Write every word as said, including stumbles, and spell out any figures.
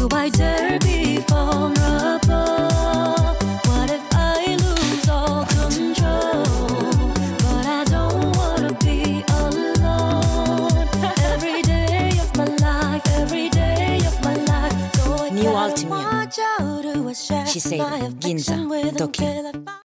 Do I dare be vulnerable? What if I lose all control? But I don't wanna be alone. Every day of my life, every day of my life. So I New gotta Ultimate. watch out who I share She said, my Ginza, affection with Tokyo. until I